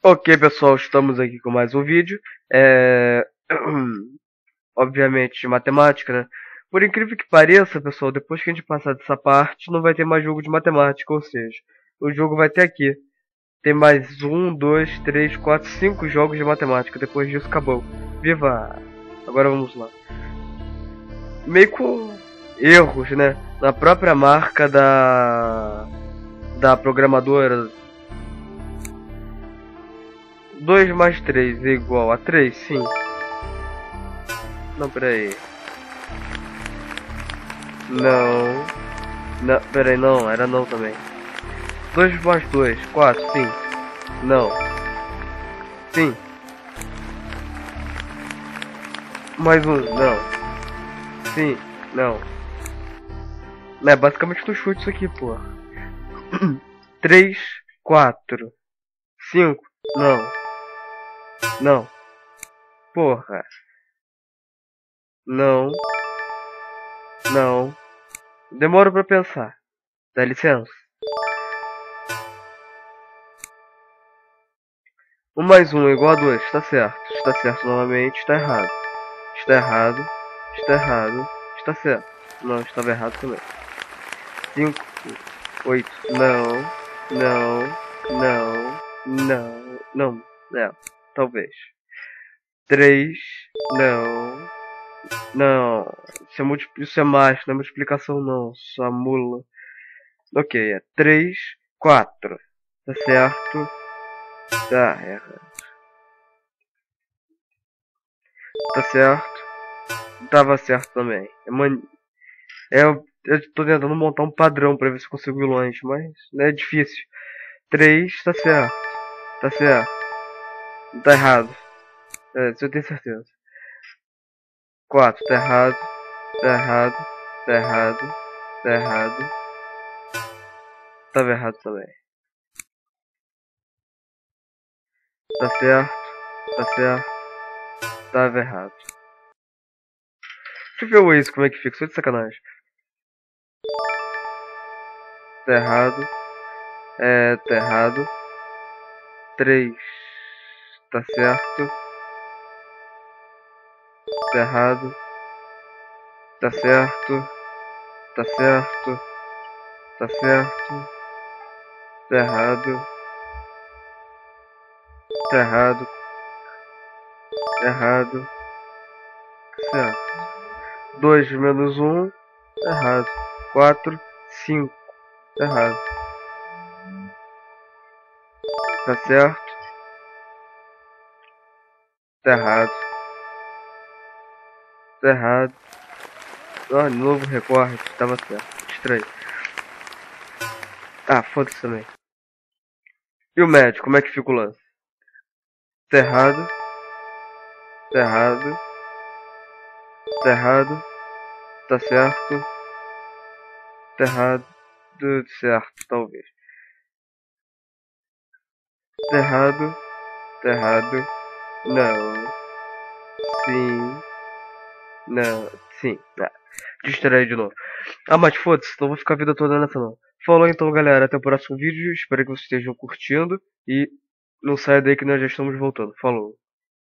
Ok, pessoal, estamos aqui com mais um vídeo. É... Obviamente, de matemática, né? Por incrível que pareça, pessoal, depois que a gente passar dessa parte, não vai ter mais jogo de matemática, ou seja, o jogo vai ter aqui. Tem mais um, dois, três, quatro, cinco jogos de matemática. Depois disso, acabou. Viva! Agora vamos lá. Meio com erros, né? Na própria marca da programadora. 2 mais 3 é igual a 3, sim. Não, peraí. Não. Não, peraí, não, era não também. 2 mais 2, 4, sim. Não. Sim. Mais um, não. Sim, não. É basicamente tu chute isso aqui, pô. 3, 4, 5, não. Não. Porra. Não. Não. Demora pra pensar. Dá licença. 1 mais 1 é igual a 2, está certo. Está certo novamente, está errado. Está errado. Está errado. Está certo. Não, estava errado também. 5, 8, não, não, não, não, não, não, talvez. 3, não, não, isso é mais, não é multiplicação não, só mula. Ok, é 3, 4, tá certo, tá errado, tá certo, tava certo também. Eu tô tentando montar um padrão pra ver se eu consigo ir longe, mas não é difícil. 3, tá certo, tá certo, tá errado. É, isso eu tenho certeza. 4, tá errado, tá errado, tá errado, tá errado. Tava errado também. Tá certo, tá certo, tava errado. Deixa eu ver o Waze como é que fica, só de sacanagem. Tá errado, tá errado. 3, tá certo, tá errado, tá certo, tá certo, tá certo, tá errado, tá errado, tá errado, certo. 2 menos 1, tá errado. 4, 5, tá errado. Tá certo, tá errado, tá errado. Ah, novo recorte, tava certo. Estranho. Ah, foda-se também. E o médico, como é que fica o lance? Tá errado, tá errado, tá errado, tá certo, tá errado, certo, talvez. Tá errado, tá errado, não, sim, não, sim, ah, distraí de novo. Ah, mas foda-se, não vou ficar a vida toda nessa não. Falou então, galera, até o próximo vídeo, espero que vocês estejam curtindo e não saia daí que nós já estamos voltando. Falou.